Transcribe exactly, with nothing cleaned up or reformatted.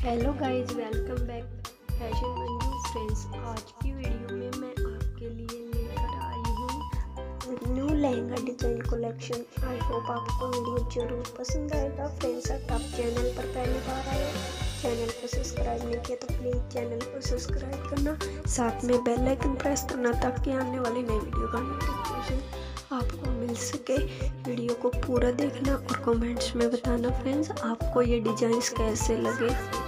Hello guys, welcome back fashion Manju friends. आज की video में मैं आपके लिए लेकर आई हूँ new lehenga design collection. I hope आपको वीडियो जरूर पसंद आएगा। फ्रेंड्स, अगर आप चैनल पर पहली बार आए, चैनल को सब्सक्राइब नहीं किया तो प्लीज़ चैनल को सब्सक्राइब करना, साथ में बेल आइकन प्रेस करना ताकि आने वाली नई वीडियो का नोटिफिकेशन आपको मिल सके। वीडियो को पूरा देखना और कमेंट्स में बताना फ्रेंड्स आपको ये डिजाइन्स कैसे लगे।